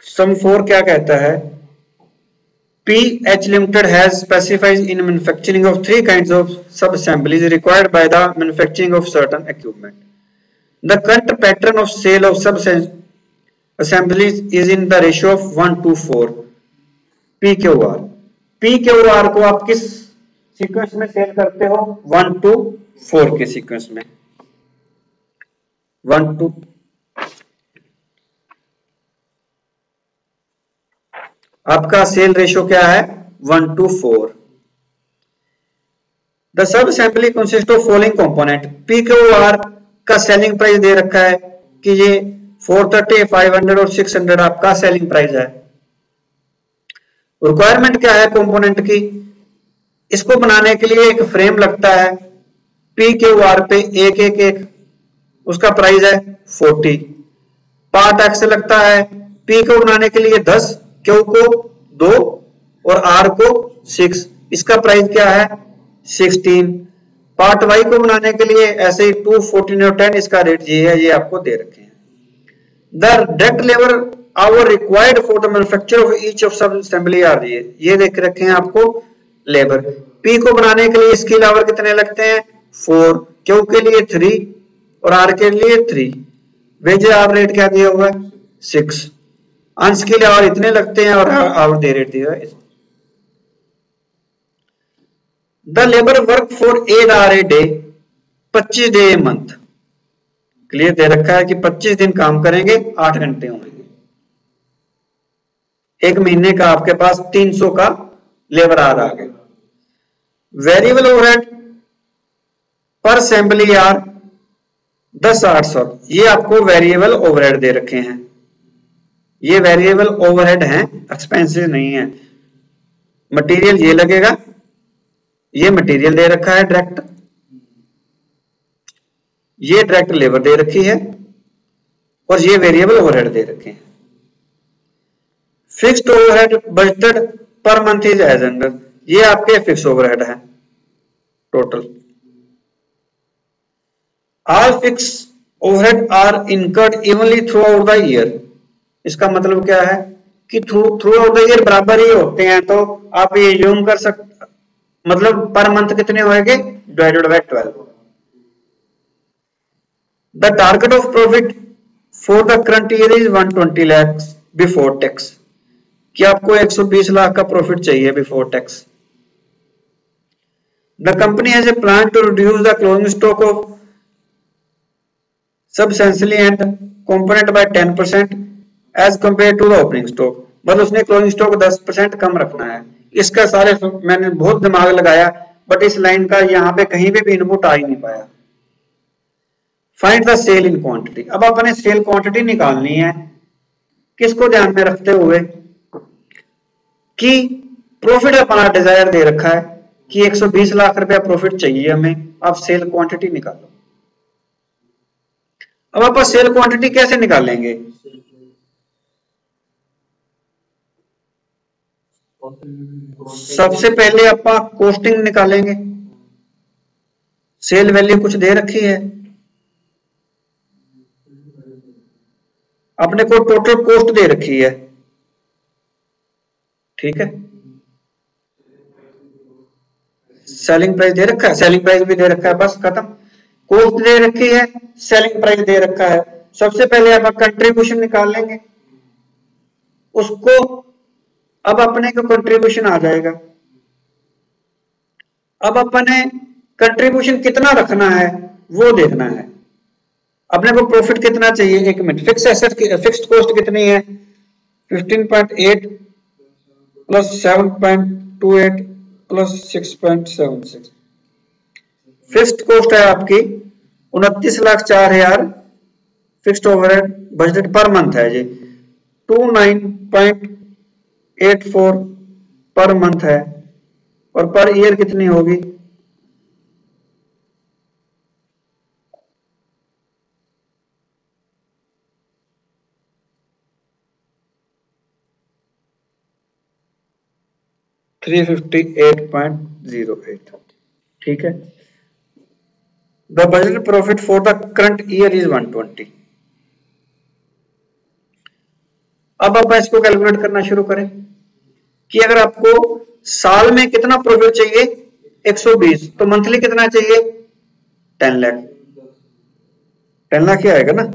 सम 4 क्या कहता है, PH Limited has specified in manufacturing of 3 kinds of sub-assemblies required by the manufacturing of certain equipment. The current pattern of sale of sub-assemblies is in the ratio of 1:4 PQR. PQR को आप किस sequence में cell करते हो? 1:4 के sequence में। 1:, आपका cell ratio क्या है? 1:4। The sub assembly consist of following component. PQR का सेलिंग प्राइस दे रखा है कि ये 430, 500 और 600 आपका सेलिंग प्राइस है। रिक्वायरमेंट क्या है कंपोनेंट की? इसको बनाने के लिए एक फ्रेम लगता है, PQR पे एक उसका प्राइस है 40। पार्ट एक्स लगता है, P को बनाने के लिए 10, Q को 2 और R को 6, इसका प्राइस क्या है? 16। पार्ट Y को बनाने के लिए ऐसे ही 2, 14 और 10, इसका रेट ये है, ये आपको दे रखे हैं। The direct labour hour required for the manufacture of each of sub assembly are, ये देख रखे हैं आपको लेबर। P को बनाने के लिए स्किल आवर कितने लगते हैं? 4, Q के लिए 3 और R के लिए 3। वेज आवर रेट क्या दिया हुआ है? 6। अनस्किल आवर इतने लगते हैं और आवर दे रेट दिया है। The labour work for 8 hours a day, 25 days a month। Clear दे रखा है कि 25 दिन काम करेंगे, 8 घंटे होंगे। एक महीने का आपके पास 300 का लेबर आवर आ गया। वेरिएबल ओवरहेड पर असेंबली आर 10,800, ये आपको वेरिएबल ओवरहेड दे रखे हैं। ये वेरिएबल ओवरहेड हैं, एक्सपेंसेस नहीं है। मटेरियल ये लगेगा, ये मटेरियल दे रखा है डायरेक्ट, ये डायरेक्ट लेबर दे रखी है और ये वेरिएबल ओवरहेड दे रखे हैं। Fixed overhead budgeted per month is as under, ये आपके फिक्स ओवरहेड है total. All fix overhead are incurred evenly throughout the year. इसका मतलब क्या है कि थ्रू आउट द ईयर बराबर ही होते हैं, तो आप ये यूज कर सकते, मतलब पर मंथ कितने होंगे? Divided by 12। The target of profit for the current year is 120 lakh before tax, कि आपको 120 लाख का प्रॉफिट चाहिए before tax. The company has a plan to reduce the closing stock of substantially and component by 10% as compare to the opening stock. मतलब उसने closing stock 10% कम रखना है। इसका सारे मैंने बहुत दिमाग लगाया, बट इस लाइन का यहाँ पे कहीं भी इनपुट आ ही नहीं पाया। Find the sale in quantity. अब अपने सेल क्वांटिटी निकालनी है, किसको ध्यान में रखते हुए कि प्रॉफिट अपना डिजायर दे रखा है कि 120 लाख रुपया प्रॉफिट चाहिए हमें। अब सेल क्वांटिटी निकालो। अब आप सेल क्वांटिटी कैसे निकालेंगे? सबसे पहले आप कॉस्टिंग निकालेंगे। सेल वैल्यू कुछ दे रखी है, अपने को टोटल कॉस्ट दे रखी है, ठीक है। सेलिंग प्राइस दे रखा है, सेलिंग प्राइस भी दे रखा है, बस खत्म। कॉस्ट दे रखी है, सेलिंग प्राइस दे रखा है। सबसे पहले आप कंट्रीब्यूशन निकाल लेंगे उसको। अब अपने को कंट्रीब्यूशन आ जाएगा। अब अपने कंट्रीब्यूशन कितना रखना है वो देखना है। अपने को प्रॉफिट कितना चाहिए? 1 minute. Fix asset fixed cost कितनी है? 15.8 प्लस 7.28 प्लस 6.76। फिक्स्ड कॉस्ट है आपकी 29,04,000। Fixed overhead budget per month है जी 29.84 पर मंथ है, और पर ईयर कितनी होगी? $358.08, ठीक है। The budget profit for the current year is 120। अब आप इसको कैलकुलेट करना शुरू करें कि अगर आपको साल में कितना प्रॉफिट चाहिए 120, तो मंथली कितना चाहिए 10 लाख। 10 लाख ही आएगा ना।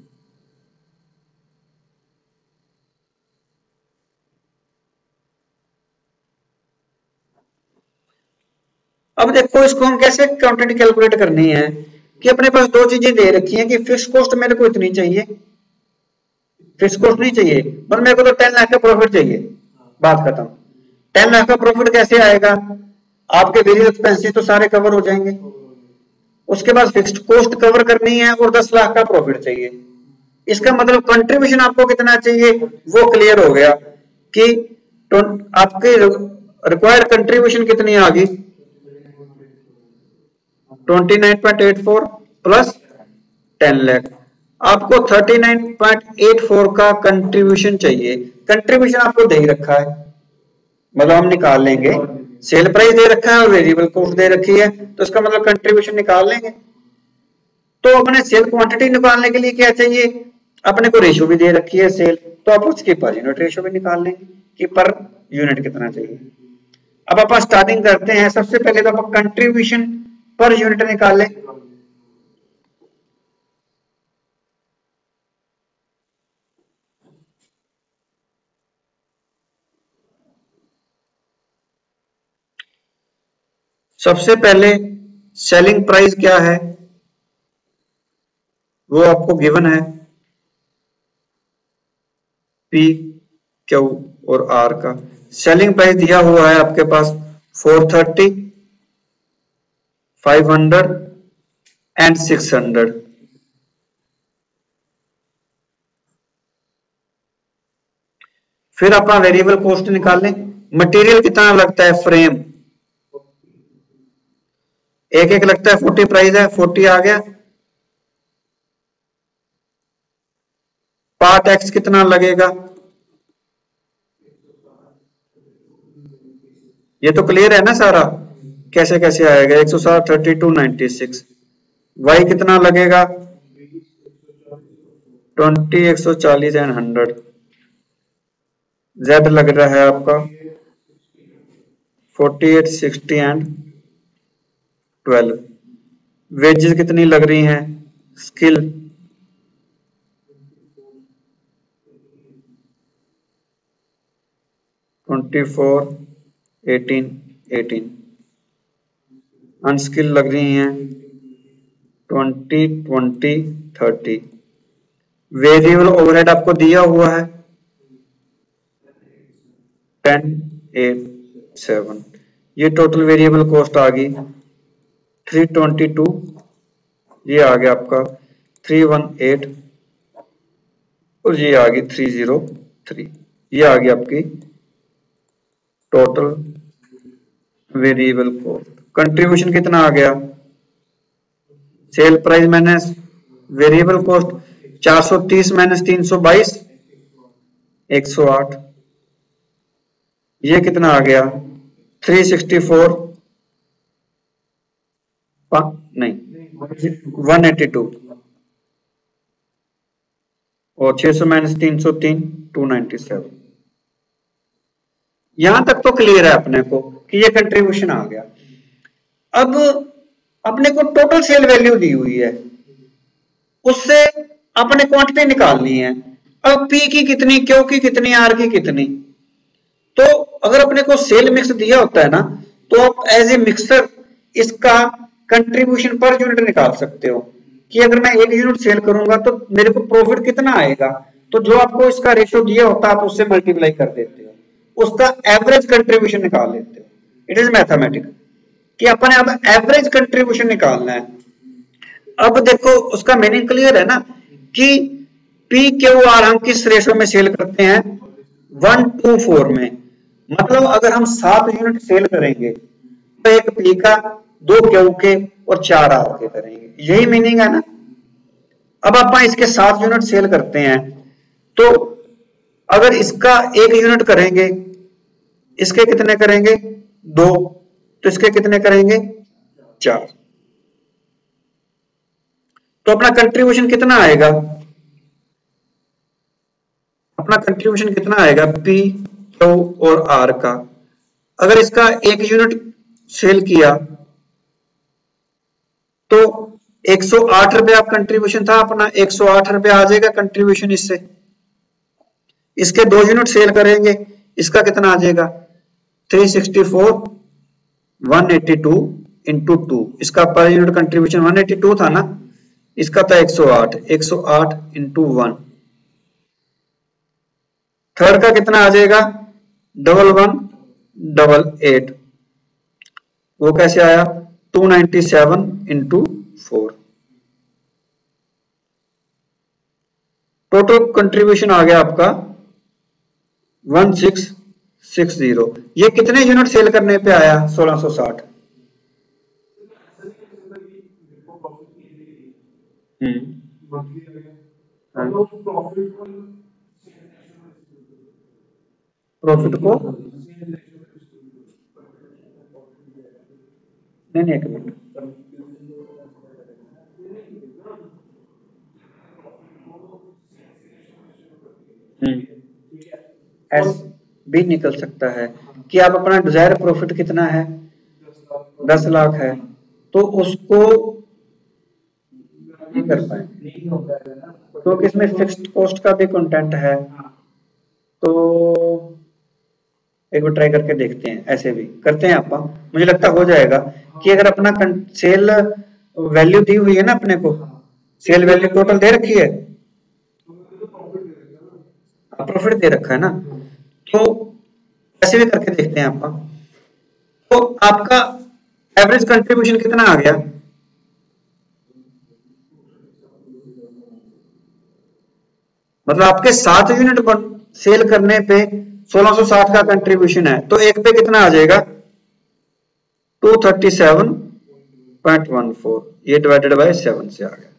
अब देखो इसको हम कैसे क्वांटिटी कैलकुलेट करनी है कि अपने पास दो चीजें दे रखी हैं कि फिक्स कॉस्ट मेरे को इतनी चाहिए, फिक्स कॉस्ट नहीं चाहिए, पर मेरे को तो 10 लाख का प्रॉफिट चाहिए, बात खत्म। 10 लाख का प्रॉफिट कैसे आएगा, आपके वेरिएबल एक्सपेंसेस तो सारे कवर हो जाएंगे, उसके बाद फिक्स्ड कॉस्ट कवर करनी है और 10 लाख का प्रॉफिट चाहिए। इसका मतलब कंट्रीब्यूशन आपको कितना चाहिए वो क्लियर हो गया कि आपकी रिक्वायर्ड कंट्रीब्यूशन कितनी आ गई 29.84 प्लस 10 लाख। आपको 39.84 का कंट्रीब्यूशन चाहिए। कंट्रीब्यूशन आपको दे रखा है, मतलब हम निकाल लेंगे, सेल प्राइस दे रखा है और वेरिएबल कॉस्ट दे रखी है, तो इसका मतलब कंट्रीब्यूशन निकाल लेंगे। तो अपने सेल क्वांटिटी निकालने के लिए क्या चाहिए, अपने को रेशियो भी दे रखी है सेल, तो आप उसकी पर यूनिट रेशियो भी निकाल लेंगे कि पर यूनिट कितना चाहिए। अब आप स्टार्टिंग करते हैं, सबसे पहले तो आप कंट्रीब्यूशन पर यूनिट निकाल लें। सबसे पहले सेलिंग प्राइस क्या है वो आपको गिवन है, पी क्यू और आर का। सेलिंग प्राइस दिया हुआ है आपके पास 430, 500 एंड 600। फिर अपना वेरिएबल कॉस्ट निकाल लें। मटेरियल कितना लगता है, फ्रेम एक एक लगता है, 40 प्राइस है, 40 आ गया। पार्ट एक्स कितना लगेगा, ये तो क्लियर है ना सारा, कैसे कैसे आएगा 160, 32, 96। वाई कितना लगेगा 20, 140 एंड 100। जेड लग रहा है आपका 48, 60 एंड 12। वेजेस कितनी लग रही हैं, स्किल 24, 18, 18। अनस्किल लग रही हैं 20, 20, 30। वेरिएबल ओवरहेड आपको दिया हुआ है 10, 8, 7। ये टोटल वेरिएबल कॉस्ट आ गई 322। ये आ गया आपका 318 और ये आ गई 303। ये आ गई आपकी टोटल वेरिएबल कॉस्ट। कंट्रीब्यूशन कितना आ गया, sale price minus variable cost 430 minus 322, 108। ये कितना आ गया 364, नहीं 182 और 600 माइनस 303, 297। यहां तक तो क्लियर है अपने को कि ये कंट्रीब्यूशन आ गया। अब अपने को टोटल सेल वैल्यू दी हुई है, उससे अपने क्वांटिटी निकालनी है। अब पी की कितनी, क्यू की कितनी, आर की कितनी। तो अगर अपने को सेल मिक्स दिया होता है ना, तो आप एज ए मिक्सर इसका कंट्रीब्यूशन पर यूनिट निकाल सकते हो कि अगर मैं 1 यूनिट सेल करूंगा तो मेरे को प्रॉफिट कितना आएगा। तो जो आपको इसका रेशियो दिया होता है आप उससे मल्टीप्लाई कर देते हो, उसका एवरेज कंट्रीब्यूशन निकाल लेते हो। इट इज मैथमेटिक्स कि अपने अब एवरेज कंट्रीब्यूशन निकालना है। अब देखो उसका मीनिंग क्लियर है ना कि पी क्यू आर हम किस रेशो में सेल करते हैं 1:4 में। मतलब अगर हम 7 यूनिट सेल करेंगे तो एक पी का, 2 क्यू के और 4 आर के करेंगे, यही मीनिंग है ना। अब आप इसके 7 यूनिट सेल करते हैं तो अगर इसका 1 यूनिट करेंगे, इसके कितने करेंगे 2, तो इसके कितने करेंगे 4। तो अपना कंट्रीब्यूशन कितना आएगा, अपना कंट्रीब्यूशन कितना आएगा पी, क्यू और आर का। अगर इसका 1 यूनिट सेल किया तो 108 रुपए आप कंट्रीब्यूशन था अपना, 108 रुपए आ जाएगा कंट्रीब्यूशन इससे। इसके 2 यूनिट सेल करेंगे, इसका कितना आ जाएगा 364 182 इंटू 2, इसका पर यूनिट कंट्रीब्यूशन 182 था ना, इसका था 108 इंटू 1। थर्ड का कितना आ जाएगा 1188, वो कैसे आया 297 इंटू 4। टोटल कंट्रीब्यूशन आ गया आपका 1660। ये कितने यूनिट सेल करने पे आया 1660? प्रॉफिट को नहीं, एक मिनट, ऐसे भी निकल सकता है कि आप अपना डिजायर प्रॉफिट कितना है 10 लाख है, तो उसको नहीं कर पाएंगे तो इसमें फिक्स्ड कॉस्ट का भी कंटेंट है। तो एक बार ट्राई करके देखते हैं, ऐसे भी करते हैं आप, मुझे लगता हो जाएगा कि अगर अपना सेल वैल्यू दी हुई है ना, अपने को सेल वैल्यू टोटल दे रखी है, प्रॉफिट दे रखा है ना, तो ऐसे भी करके देखते हैं आप। तो आपका एवरेज कंट्रीब्यूशन कितना आ गया, मतलब आपके 7 यूनिट सेल करने पे 1660 का कंट्रीब्यूशन है, तो एक पे कितना आ जाएगा 237.14, ये डिवाइडेड बाय 7 से आ गया।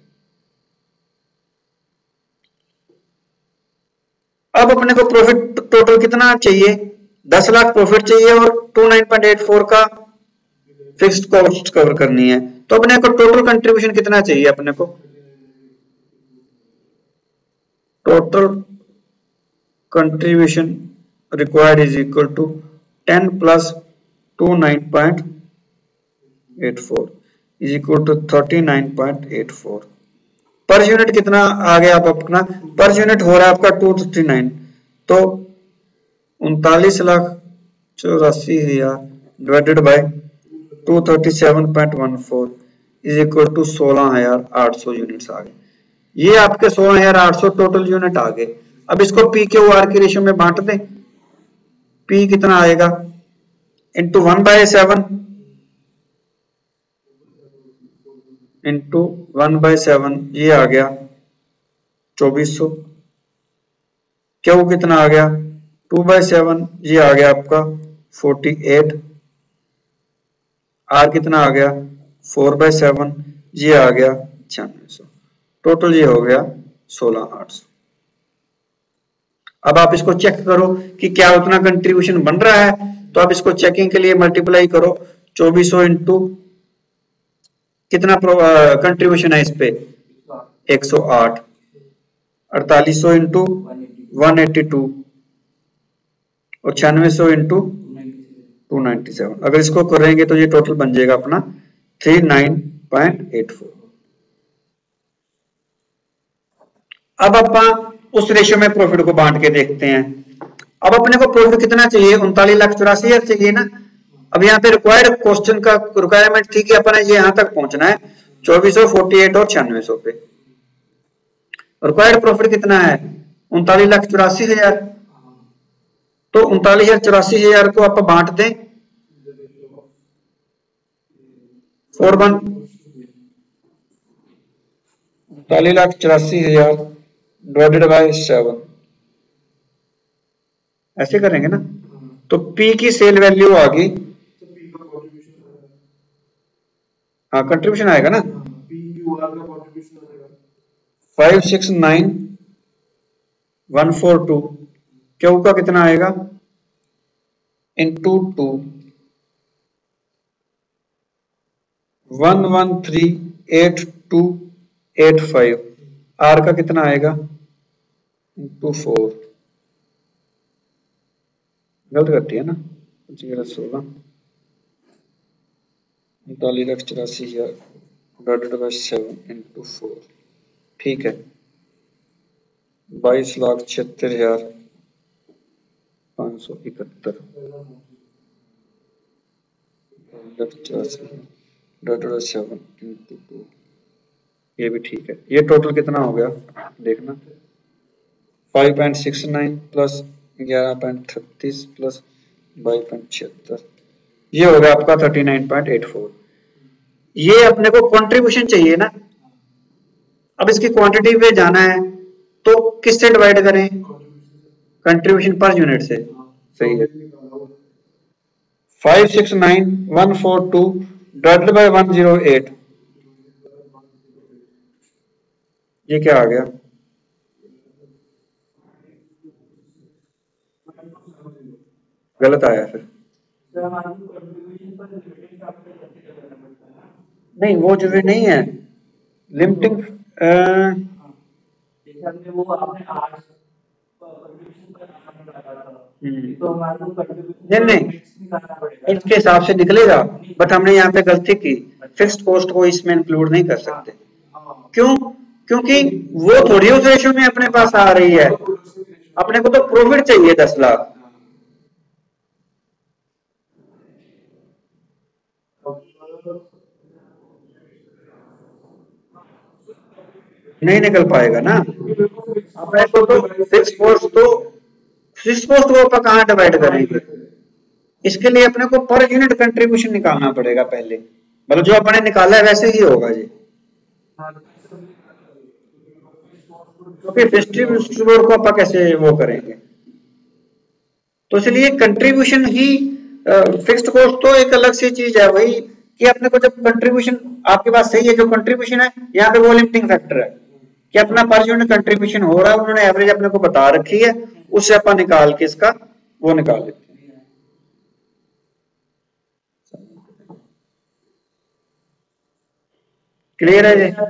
अब अपने को प्रॉफिट टोटल कितना चाहिए 10 लाख प्रॉफिट चाहिए और 29.84 का फिक्स्ड कॉस्ट कवर करनी है, तो अपने को टोटल कंट्रीब्यूशन कितना चाहिए, अपने को total contribution required is equal to 10 plus 29.84 is equal to 39.84। Per unit कितना आ गया आप अपना, पर यूनिट हो रहा है आपका 239, तो 39,84,000 divided by 237.14 is equal to 16,800 units आ गए। ये आपके 16,800 टोटल यूनिट आ गए। अब इसको पी क्यू आर की रेशियो में बांट दें, पी कितना आएगा इंटू 1/7 इंटू 1/7, ये आ गया 2400। क्यू कितना आ गया 2/7, ये आ गया आपका 48। आर कितना आ गया 4/7, ये आ गया 9600। टोटल ये हो गया 16,800। अब आप इसको चेक करो कि क्या उतना कंट्रीब्यूशन बन रहा है, तो आप इसको चेकिंग के लिए मल्टीप्लाई करो 2400 इंटू कितना कंट्रीब्यूशन है इस पे 108, 4800 इंटू 182 और 9600 इंटू 297। अगर इसको करेंगे तो ये टोटल बन जाएगा अपना 39.84। अब अपन उस रेशियो में प्रॉफिट को बांट के देखते हैं। अब अपने को प्रॉफिट कितना चाहिए 39,84,000 चाहिए ना। अब यहाँ पे रिक्वायर्ड क्वेश्चन का रिक्वायरमेंट थी कि अपन ये यहां तक पहुंचना है 2400, 48 और 9600 पे। रिक्वायर्ड प्रॉफिट कितना है 39,84,000, तो 39,84,000 को आप बांट दें 4/1, 39,84,000 डिवाइडेड बाय 7, ऐसे करेंगे ना, तो P की सेल वैल्यू आ गई, हाँ कंट्रीब्यूशन आएगा ना 569,142। क्यू का कितना आएगा इंटू 2 113,8285। आर का कितना आएगा इंटू 4 गलत करती है ना, 16 39,84,000 डिवाइडेड बाय 7 इंटू 4, ठीक है 22,76,571 डिवाइडेड बाय 7 इंटू 2, ये भी ठीक है। ये टोटल कितना हो गया देखना, 5.69 प्लस 11.36 प्लस 22.76, ये हो गया आपका 39.84। ये अपने को कंट्रीब्यूशन चाहिए ना, अब इसकी क्वांटिटी पे जाना है तो किससे डिवाइड करें, कंट्रीब्यूशन पर यूनिट से, सही है 569,142 डिवाइडेड बाय 108, ये क्या आ गया, गलत आया फिर, नहीं वो जरूरी नहीं है लिमिटिंग, नहीं नहीं इसके हिसाब से निकलेगा, बट हमने यहाँ पे गलती की, फिक्स्ड कॉस्ट को इसमें इंक्लूड नहीं कर सकते। क्यों? क्योंकि वो थोड़ी उस रेशियो में अपने पास आ रही है, अपने को तो प्रॉफिट चाहिए 10 लाख। नहीं निकल पाएगा ना, अपने को तो फिक्स कॉस्ट को अपन कहाँ डिवाइड करेंगे, इसके लिए अपने को पर यूनिट कंट्रीब्यूशन निकालना पड़ेगा पहले, मतलब जो अपने निकाला है वैसे ही होगा जी, क्योंकि डिस्ट्रीब्यूटर को अपन कैसे वो करेंगे, तो इसलिए कंट्रीब्यूशन ही, फिक्स्ड कॉस्ट तो एक अलग सी चीज है, वही कि अपने को जब कंट्रीब्यूशन आपके पास सही है, जो कंट्रीब्यूशन है यहाँ पे वो लिमिटिंग फैक्टर है कि अपना पर यूनिट कंट्रीब्यूशन हो रहा है, उन्होंने एवरेज अपने को बता रखी है, उससे अपन निकाल के इसका वो निकाल लेते हैं। क्लियर है जी?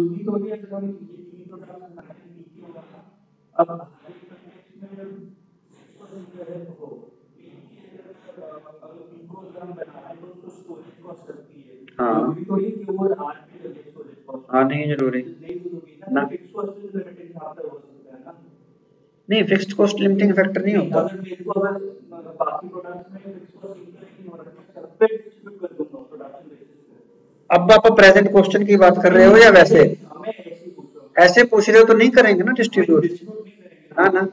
हाँ हाँ नहीं जरूरी ना, नहीं फिक्स्ड कॉस्ट लिमिटिंग फैक्टर नहीं होता, अब आप प्रेजेंट क्वेश्चन की बात कर रहे हो या वैसे, ऐसे पूछ रहे हो तो नहीं करेंगे ना डिस्ट्रीब्यूट, हाँ ना,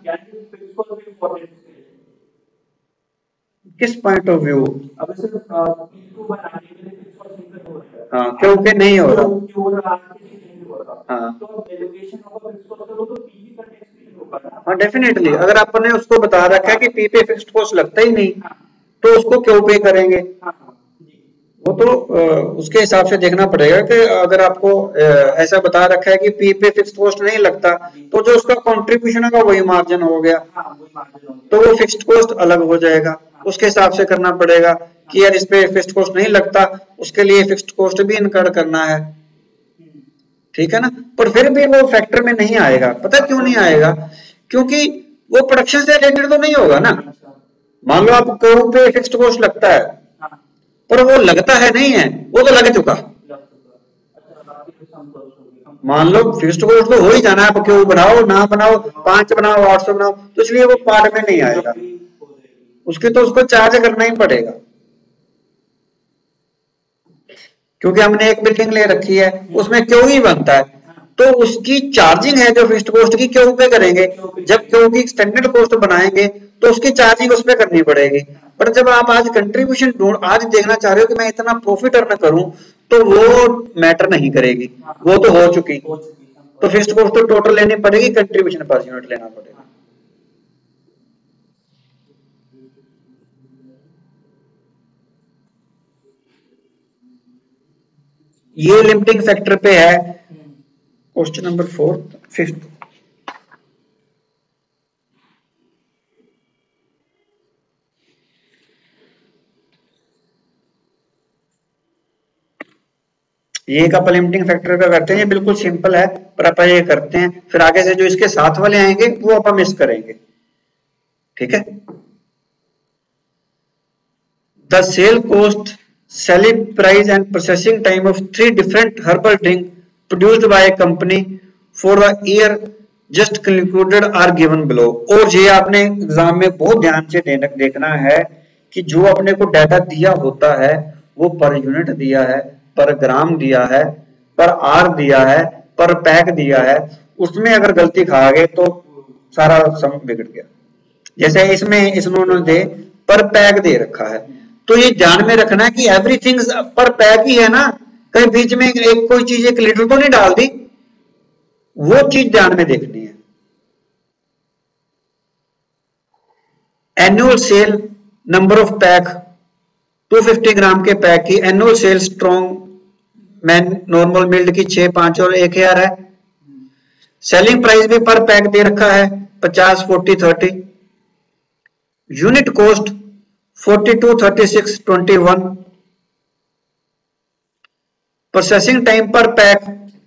किस पॉइंट ऑफ व्यू, हाँ क्योंकि नहीं हो रहा, हाँ हाँ डेफिनेटली, अगर आपने उसको बता रखा है कि पी पे फिक्स्ड कॉस्ट लगता ही नहीं तो उसको क्यों पे करेंगे, वो तो उसके हिसाब से देखना पड़ेगा कि अगर आपको ऐसा बता रखा है कि पी पे फिक्स्ड कॉस्ट नहीं लगता तो जो उसका कंट्रीब्यूशन होगा वही मार्जिन हो गया, तो वो फिक्स्ड कॉस्ट अलग हो जाएगा, उसके हिसाब से करना पड़ेगा कि यार इस पे फिक्स्ड कॉस्ट नहीं लगता, उसके लिए फिक्स्ड कॉस्ट भी इनकर्ड करना है, ठीक है ना, पर फिर भी वो फैक्टर में नहीं आएगा, पता क्यों नहीं आएगा, क्योंकि वो प्रोडक्शन से रिलेटेड तो नहीं होगा ना, मान लो आप क्यू पे फिक्स्ड कॉस्ट लगता है पर वो लगता है नहीं है, वो तो लग चुका, मान लो फिक्स्ड कॉस्ट तो हो ही जाना है, आप क्यों बनाओ ना बनाओ, 5 बनाओ 800 बनाओ, तो इसलिए वो पार्ट में नहीं आएगा, उसके तो उसको चार्ज करना ही पड़ेगा, क्योंकि हमने एक बिल्डिंग ले रखी है उसमें क्यों ही बनता है, तो उसकी चार्जिंग है जो फिक्स्ड कॉस्ट की क्यों पे करेंगे, जब क्यों की स्टैंडर्ड कॉस्ट बनाएंगे तो उसकी चार्जिंग उस पे करनी पड़ेगी, पर जब आप आज कंट्रीब्यूशन आज देखना चाह रहे हो कि मैं इतना प्रॉफिट अर्न करूं तो वो मैटर नहीं करेगी, वो तो हो चुकी, तो फिक्स्ड कॉस्ट तो टोटल लेनी पड़ेगी, कंट्रीब्यूशन पर यूनिट लेना पड़ेगा। ये लिमिटिंग फैक्टर पे है क्वेश्चन नंबर 5th, ये एक अपन लिमिटिंग फैक्टर का करते हैं, ये बिल्कुल सिंपल है पर अपन ये करते हैं, फिर आगे से जो इसके साथ वाले आएंगे वो अपन मिस करेंगे, ठीक है। The sale cost, selling price and processing time of 3 different herbal drink produced by a company for the year just concluded are given below। और ये आपने एग्जाम में बहुत ध्यान से देखना है कि जो अपने को डाटा दिया होता है वो पर यूनिट दिया है, पर ग्राम दिया है, पर आर दिया है, पर पैक दिया है। उसमें अगर गलती खा गए तो सारा सम बिगड़ गया। जैसे इसमें उन्होंने पर पैक दे रखा है, तो ये ध्यान में रखना है कि एवरीथिंग पर पैक ही है ना, कहीं बीच में एक कोई चीज 1 लीटर तो नहीं डाल दी, वो चीज ध्यान में देखनी है। Annual sale number of pack 250 gram के पैक की annual sale strong man normal mild की 6, 5 और 1000 है। सेलिंग प्राइस भी पर पैक दे रखा है 50, 40, 30। Unit cost 42, 36, 21। Processing time per pack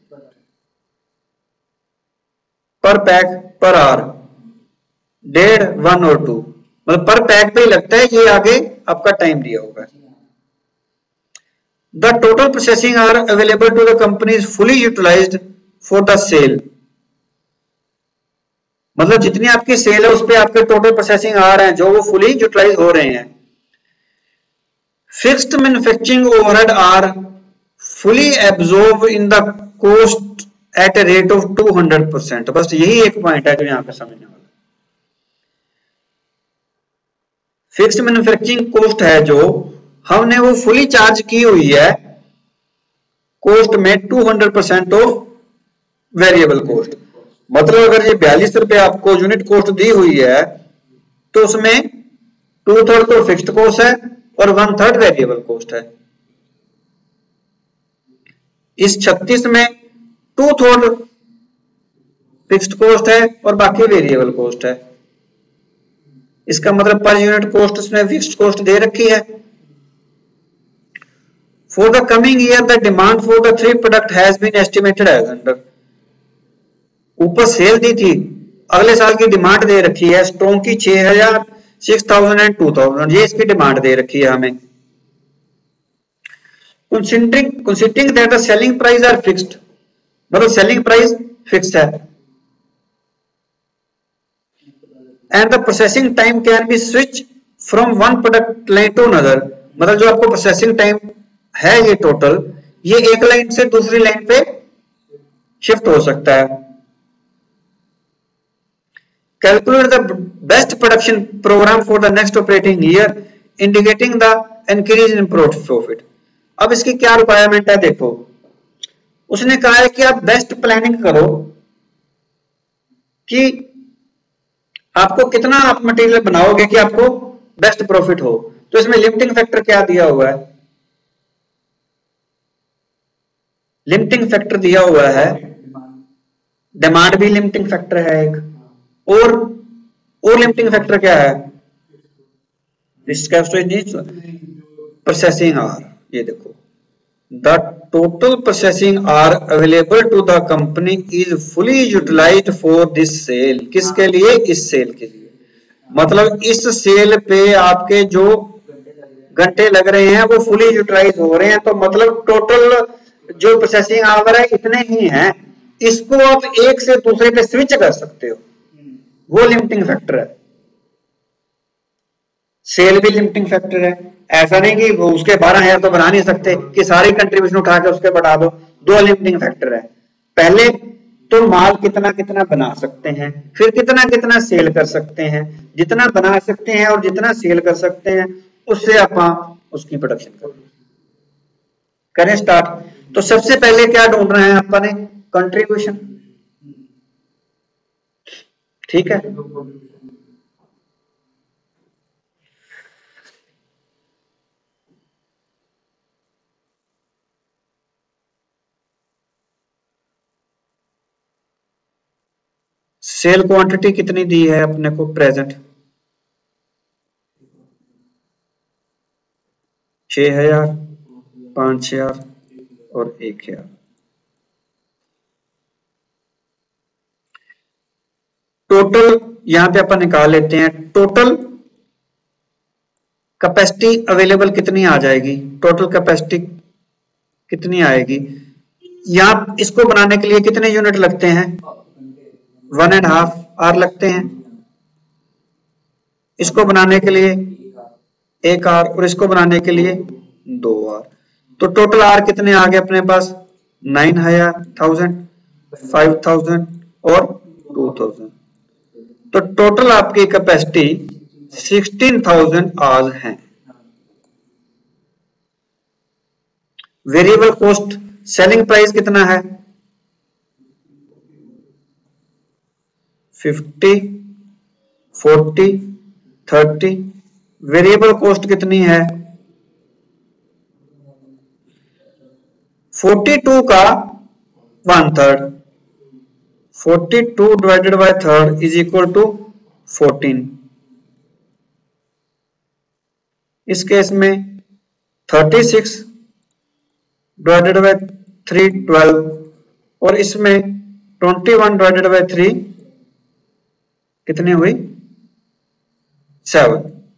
per hour 1.5, 1 और 2, मतलब पर पैक पे ही लगता है, ये आगे आपका टाइम दिया होगा। The total processing hour available to the company is fully utilised for the sale, मतलब जितनी आपकी सेल है उस पे आपके टोटल प्रोसेसिंग आवर हैं जो वो फुली यूटिलाइज हो रहे हैं। Fixed manufacturing overhead are fully absorb in the cost at a rate of 200%। बस यही एक पॉइंट है जो यहां पे समझने वाला। फिक्स्ड मैन्युफैक्चरिंग कॉस्ट है जो हमने वो फुली चार्ज की हुई है कॉस्ट में 200% ऑफ वेरिएबल कॉस्ट। मतलब अगर ये 42 रुपए आपको यूनिट कॉस्ट दी हुई है तो उसमें 2/3 तो फिक्स्ड कॉस्ट है और 1/3 वेरिएबल कॉस्ट है। इस 36 में 2/3 फिक्स्ड कॉस्ट है और बाकी वेरिएबल कॉस्ट है। इसका मतलब पर यूनिट कॉस्ट उसने फिक्स्ड कॉस्ट दे रखी है। For the coming year the demand for the 3 product has been estimated as under. ऊपर सेल दी थी, अगले साल की डिमांड दे रखी है स्ट्रॉन्ग की 6000, 6000 एंड 2000, ये इसकी डिमांड दे रखी है हमें। considering that the selling price are fixed, मतलब सेलिंग प्राइस फिक्स्ड है and the processing time can be switched from one product line to another, मतलब जो आपको प्रोसेसिंग टाइम है ये टोटल, ये एक लाइन से दूसरी लाइन पे शिफ्ट हो सकता है। Calculate the best production program for the next operating year, indicating the increase in profit। अब इसकी क्या रिक्वायरमेंट है देखो, उसने कहा है कि आप बेस्ट प्लानिंग करो कि आपको कितना आप मटेरियल बनाओगे कि आपको बेस्ट प्रॉफिट हो। तो इसमें लिमिटिंग फैक्टर क्या दिया हुआ है, लिमिटिंग फैक्टर दिया हुआ है, डिमांड भी लिमिटिंग फैक्टर है एक, और लिमिटिंग फैक्टर क्या है, प्रोसेसिंग आवर। ये देखो, the total processing hour available to the company is fully utilised for this sale. किसके लिए, इस सेल के लिए, मतलब इस सेल पे आपके जो घंटे लग रहे हैं वो फुली यूटिलाइज हो रहे हैं। तो मतलब टोटल जो प्रोसेसिंग आवर है इतने ही हैं, इसको आप एक से दूसरे पे स्विच कर सकते हो, वो लिमिटिंग फैक्टर है। सेल भी लिमिटिंग फैक्टर है, ऐसा नहीं कि उसके 12,000 तो बना नहीं सकते कि सारी कंट्रीब्यूशन उठा के उसके बढ़ा दो। दो लिमिटिंग फैक्टर है, पहले तो माल कितना कितना बना सकते हैं, फिर कितना कितना सेल कर सकते हैं। जितना बना सकते हैं और जितना सेल कर सकते हैं उससे आप उसकी प्रोडक्शन करें स्टार्ट। तो सबसे पहले क्या ढूंढ रहे हैं अपने, कंट्रीब्यूशन, ठीक है। सेल क्वांटिटी कितनी दी है अपने को प्रेजेंट, 6000, 5000 और 1000। टोटल यहां पे अपन निकाल लेते हैं, टोटल कैपेसिटी अवेलेबल कितनी आ जाएगी, टोटल कैपेसिटी कितनी आएगी। यहाँ इसको बनाने के लिए कितने यूनिट लगते हैं, 1.5 आर लगते हैं। इसको बनाने के लिए 1 आर और इसको बनाने के लिए 2 आर। तो टोटल आर कितने आ गए अपने पास, 9,000, 5,000 और 2,000। तो टोटल आपकी कैपेसिटी 16,000 आवर्स है। वेरिएबल कॉस्ट सेलिंग प्राइस कितना है, 50, 40, 30। वेरिएबल कॉस्ट कितनी है, 42 का 1/3, 42 divided by 3 is equal to 14। इस केस में 36 डिवाइडेड बाय 3 12 और इसमें 21 डिवाइडेड बाय 3 कितनी हुई, 7।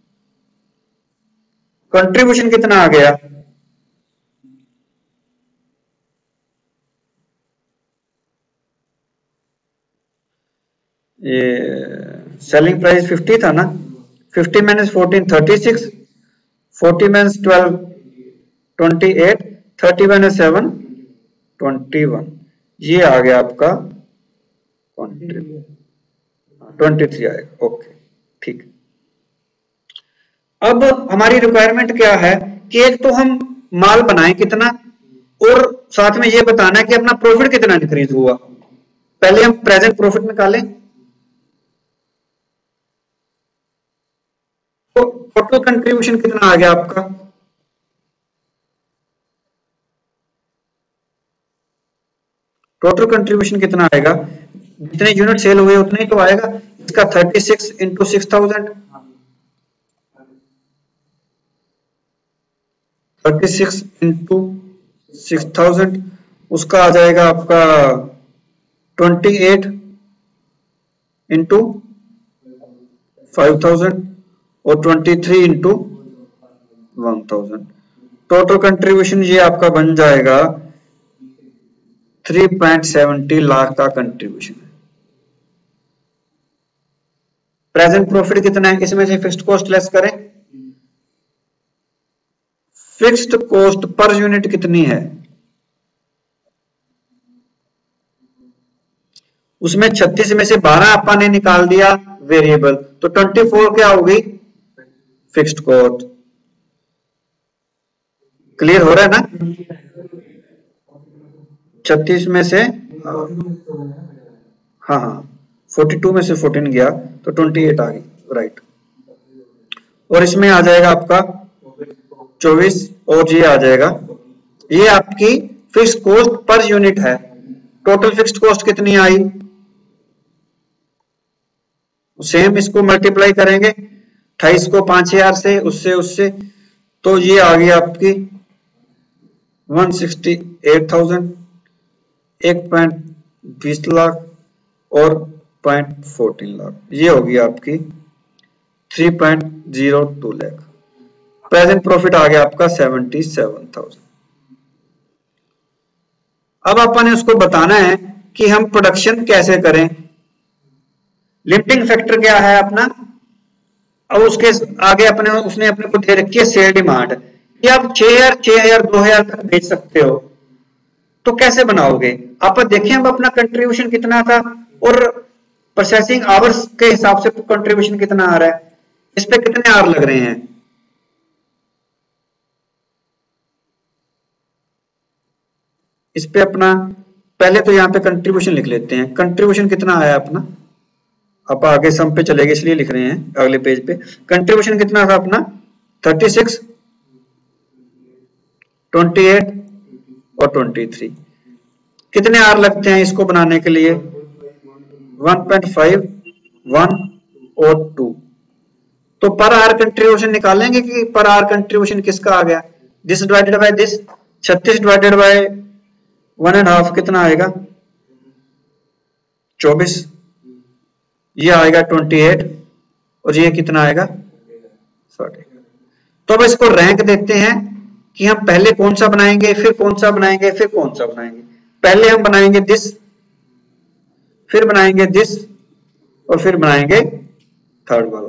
कंट्रीब्यूशन कितना आ गया, ये सेलिंग प्राइस 50 था ना, 50 माइनस 14 36, 40 माइनस 12 28, 30 माइनस 7 21। ये आ गया आपका 23 आएगा। ओके ठीक। अब हमारी रिक्वायरमेंट क्या है कि एक तो हम माल बनाएं कितना और साथ में ये बताना है कि अपना प्रॉफिट कितना इंक्रीज हुआ। पहले हम प्रेजेंट प्रॉफिट निकालें। तो टोटल कंट्रीब्यूशन कितना आ गया आपका, टोटल कंट्रीब्यूशन कितना आएगा, जितने यूनिट सेल हुए उतने ही तो आएगा। इसका 36 इंटू 6,000, 36 इंटू 6,000 उसका आ जाएगा आपका 28 इंटू 5,000 और 23 इंटू 1,000। टोटल कंट्रीब्यूशन ये आपका बन जाएगा 3.70 लाख का कंट्रीब्यूशन है। प्रेजेंट प्रॉफिट कितना है, इसमें से फिक्स्ड कॉस्ट लेस करें। फिक्स्ड कॉस्ट पर यूनिट कितनी है, उसमें 36 में से 12 अपन ने निकाल दिया वेरिएबल, तो 24 क्या होगी फिक्स्ड कॉस्ट। क्लियर हो रहा है ना, 36 में से हाँ 42 में से 14 गया तो 28 आ गई, राइट। और इसमें आ जाएगा आपका 24 और ये आ जाएगा, ये आपकी फिक्स्ड कॉस्ट पर यूनिट है। टोटल फिक्स्ड कॉस्ट कितनी आई, सेम इसको मल्टीप्लाई करेंगे 28 को 5,000 से, उससे तो ये आ गई आपकी 168,000, 1.20 लाख और 0.14 लाख, ये होगी आपकी 3.02 लाख। प्रेजेंट प्रॉफिट आ गया आपका 77,000। अब अपन ने उसको बताना है कि हम प्रोडक्शन कैसे करें। लिमिटिंग फैक्टर क्या है अपना, अब उसके आगे उसने अपने को दे रखी है सेल डिमांड कि आप 6,000, 6,000, 2,000 तक बेच सकते हो। तो कैसे बनाओगे आप, देखें अब अपना कंट्रीब्यूशन कितना था और प्रोसेसिंग आवर्स के हिसाब से कंट्रीब्यूशन कितना आ रहा है, इस पे कितने आवर लग रहे हैं। इस पे अपना पहले तो यहाँ पे कंट्रीब्यूशन लिख लेते हैं। कंट्रीब्यूशन कितना आया अपना, आप आगे सम पे चलेंगे इसलिए लिख रहे हैं अगले पेज पे। कंट्रीब्यूशन कितना था अपना 36, 28 और 23। कितने आर लगते हैं इसको बनाने के लिए, 1.5, 1 और 2। तो पर आर कंट्रीब्यूशन निकालेंगे कि पर आर कंट्रीब्यूशन किसका आ गया, this divided by this. 36 divided by 1.5 कितना आएगा 24, ये आएगा 28 और ये कितना आएगा 60। तो अब इसको रैंक देते हैं कि हम पहले कौन सा बनाएंगे, फिर कौन सा बनाएंगे, फिर कौन सा बनाएंगे। पहले हम बनाएंगे दिस, फिर बनाएंगे दिस, और फिर बनाएंगे थर्ड वाला।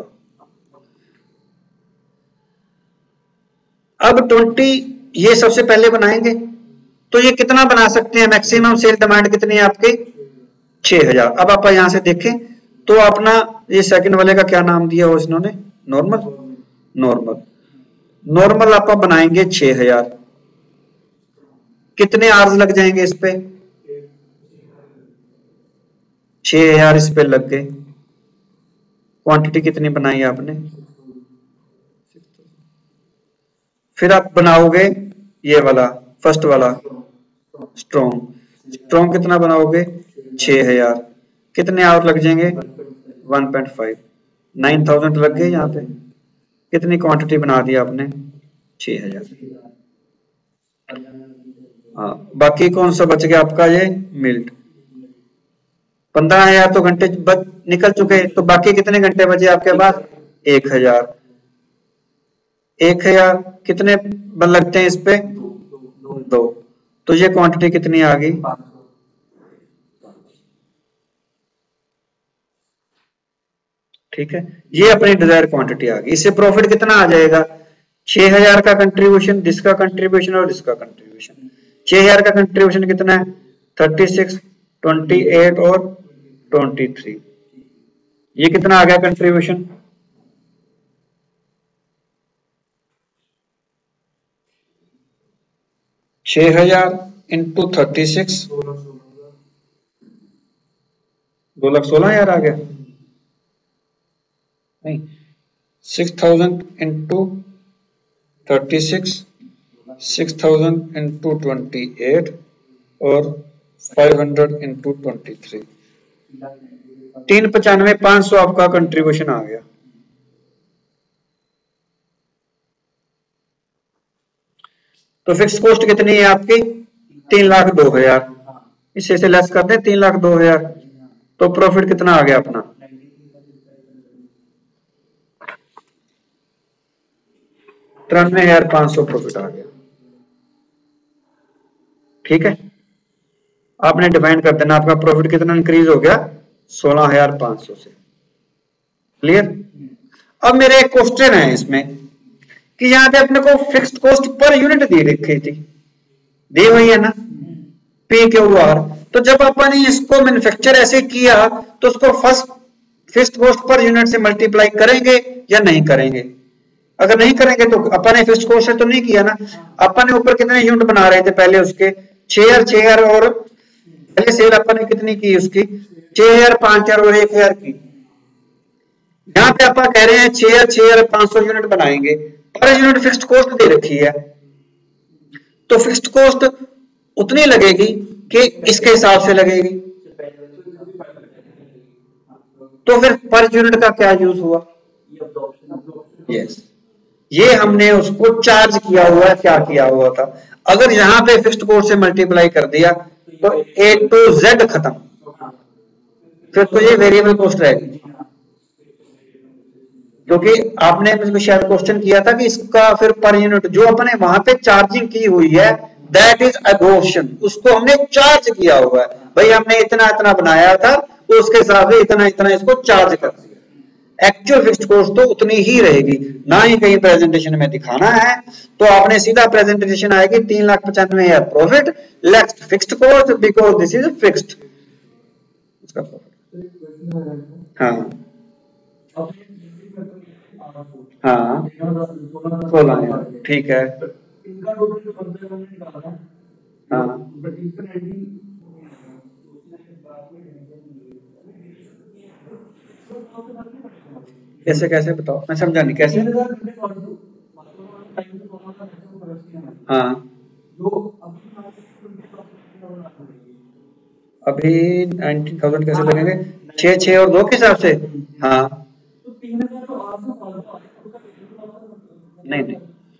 अब 20 ये सबसे पहले बनाएंगे, तो ये कितना बना सकते हैं, मैक्सिमम सेल डिमांड कितनी है आपकी 6000। अब आप यहां से देखें तो अपना ये सेकंड वाले का क्या नाम दिया हो इन्होंने, नॉर्मल। नॉर्मल नॉर्मल आप बनाएंगे 6000। कितने आवर्स लग जाएंगे इस पे, 6000 इस पे लग गए। क्वांटिटी कितनी बनाई आपने, फिर आप बनाओगे ये वाला फर्स्ट वाला स्ट्रॉन्ग। स्ट्रॉन्ग कितना बनाओगे 6000। कितने आवर लग जाएंगे 1.5, 9000 लग गए। यहाँ पे कितनी क्वांटिटी बना दी आपने 6000। हाँ, बाकी कौन सा बच गया आपका ये मिल्ट। 15000 तो घंटे निकल चुके, तो बाकी कितने घंटे बचे आपके पास 1000। 1000 कितने बन लगते हैं इस पे 2, तो ये क्वांटिटी कितनी आ गई, ठीक है। ये अपनी डिजायर क्वांटिटी आ गई। इससे प्रॉफिट कितना आ जाएगा 6000 का कंट्रीब्यूशन, जिसका कंट्रीब्यूशन और जिसका कंट्रीब्यूशन। 6000 का कंट्रीब्यूशन कितना है 36, 28 और 23। ये कितना आ गया कंट्रीब्यूशन, छह हजार इंटू 36, 2,16,000 आ गया। नहीं, 6000 इंटू 36, 6000 इंटू 28 और 500 इंटू 23, 395, 500 आपका कंट्रीब्यूशन आ गया। तो फिक्स कॉस्ट कितनी है आपकी 3,02,000। इससे से लेस करते हैं 3,02,000, तो प्रॉफिट कितना आ गया अपना 93,500 प्रॉफिट आ गया। ठीक है, आपने डिफाइन कर देना आपका प्रॉफिट कितना इंक्रीज हो गया 16,500 से। क्लियर। अब मेरे एक क्वेश्चन है इसमें कि यहाँ पे अपने को फिक्स्ड कॉस्ट पर यूनिट दी रखी थी, दी हुई है ना PQR। तो जब अपन इसको मैन्युफैक्चर ऐसे किया तो उसको first fixed cost per unit से मल्टीप्लाई करेंगे या नहीं करेंगे। अगर नहीं करेंगे तो अपन ने फिक्स्ड कॉस्ट से तो नहीं किया ना। अपन ने ऊपर कितने यूनिट बना रहे थे पहले उसके 6,000 और पहले सेल अपन ने कितनी की उसकी 6,000, 5,000 और 1,000 की। यहाँ पे अपन कह रहे हैं 6,500 यूनिट बनाएंगे, पर यूनिट फिक्स्ड कॉस्ट दे रखी है, तो फिक्स्ड कॉस्ट उतनी लगेगी कि इसके हिसाब से लगेगी। तो फिर पर यूनिट का क्या यूज हुआ, यस, ये हमने उसको चार्ज किया हुआ है। क्या किया हुआ था, अगर यहाँ पे फिक्स्ड कॉस्ट से मल्टीप्लाई कर दिया तो A to Z खत्म, फिर तो ये वेरिएबल कॉस्ट रहेगी। क्योंकि आपने शायद क्वेश्चन किया था कि इसका फिर पर यूनिट जो अपने वहां पे चार्जिंग की हुई है दैट इज एब्जॉर्प्शन, उसको हमने चार्ज किया हुआ है। भाई हमने इतना इतना बनाया था तो उसके हिसाब से इतना इतना इसको चार्ज कर दिया। एक्चुअल फिक्स्ड कॉस्ट तो उतनी ही रहेगी, ना ही कहीं प्रेजेंटेशन में दिखाना है। तो आपने सीधा प्रेजेंटेशन आएगी 3,95,000 profit less fixed cost because this is fixed. हाँ हाँ 16,000, ठीक है। हाँ कैसे कैसे बताओ, मैं समझा नहीं कैसे। हाँ अभी 19,000 कैसे लगेंगे 6 और 2 के हिसाब से। हाँ नहीं नहीं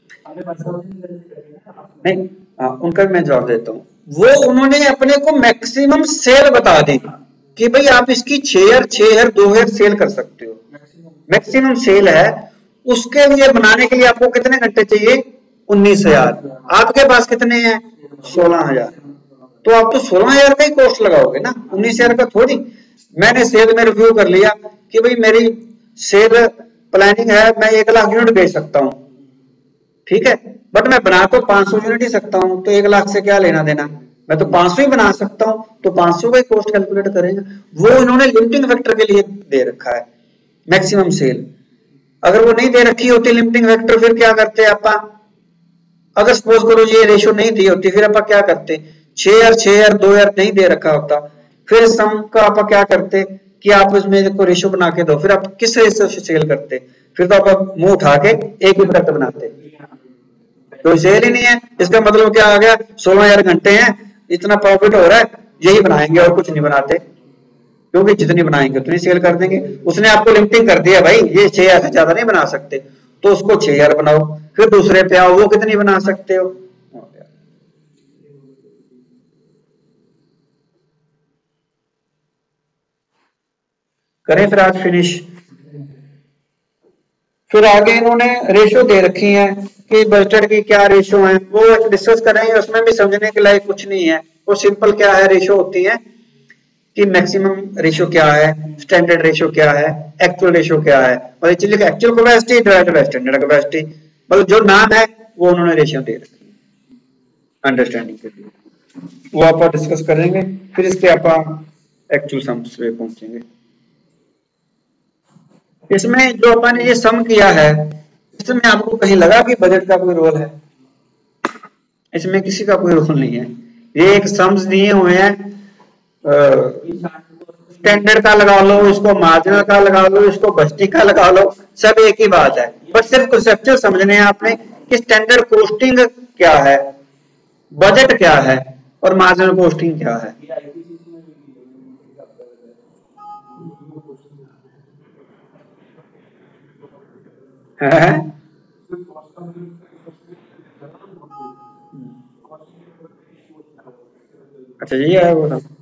नहीं, हाँ उनका भी मैं जवाब देता हूँ। वो उन्होंने अपने को मैक्सिमम सेल बता दी कि भाई आप इसकी 6,000, 2,000 सेल कर सकते हो, मैक्सिमम सेल है। उसके लिए बनाने के लिए आपको कितने घंटे चाहिए? 19,000। आपके पास कितने हैं? 16,000। तो आप तो 16,000 का ही कॉस्ट लगाओगे ना, 19,000 का थोड़ी। मैंने सेल में रिव्यू कर लिया कि भाई मेरी सेल प्लानिंग है, मैं 1,00,000 यूनिट बेच सकता हूँ, ठीक है, बट मैं बना तो 500 यूनिट ही सकता हूँ, तो 1,00,000 से क्या लेना देना, मैं तो 500 ही बना सकता हूँ, तो 500 का ही कॉस्ट कैलकुलेट करेंगे। वो इन्होंने लिमिटिंग फैक्टर के लिए दे रखा है मैक्सिमम सेल। अगर वो नहीं दे रखी होती लिमिटिंग फैक्टर, फिर क्या करते आप? अगर सपोज करो ये रेशियो नहीं दी होती, फिर आप क्या करते? 6,000 6,000 2,000 नहीं दे रखा होता, फिर सम का आप क्या करते कि आप इसमें को रेशियो बना के दो, फिर आप किस रेशियो से सेल करते? फिर तो आप मुंह उठा के एक ही प्रोडक्ट बनाते, कोई सेल ही नहीं है। इसका मतलब क्या आ गया? 16,000 घंटे हैं, इतना प्रॉफिट हो रहा है, यही बनाएंगे और कुछ नहीं बनाते, क्योंकि जितनी बनाएंगे उतनी सेल कर देंगे। उसने आपको लिमिटिंग कर दिया भाई, ये 6,000 से ज्यादा नहीं बना सकते, तो उसको 6,000 बनाओ, फिर दूसरे पे आओ, वो कितनी बना सकते हो? करें फिर आज फिनिश। फिर आगे इन्होंने रेशियो दे रखी है कि बजटेड की क्या रेशियो है, वो डिस्कस करेंगे। उसमें भी समझने के लायक कुछ नहीं है, वो सिंपल क्या है रेशियो होती है कि मैक्सिमम रेशियो क्या है, स्टैंडर्ड रेशियो क्या है, एक्चुअल रेशियो क्या है, और actual capacity divided by standard capacity, मतलब जो नाम है वो उन्होंने रेशियो दे रखी है अंडरस्टैंडिंग के लिए। वो आप डिस्कस करेंगे, फिर इसके आप एक्चुअल सम्स पे पहुंचेंगे। इसमें जो अपन ने ये सम किया है, इसमें आपको कहीं लगा कि बजट का कोई रोल है? इसमें किसी का कोई रोल नहीं है। ये एक सम्स दिए हुए हैं, स्टैंडर्ड का लगा लो, इसको मार्जिनल का लगा लो, इसको बस्ती का लगा लो, सब एक ही बात है। बट सिर्फ कंसेप्चुअल समझने हैं आपने कि स्टैंडर्ड कॉस्टिंग क्या है, बजट क्या है, और मार्जिनल कॉस्टिंग क्या है। है? अच्छा, ये है वो।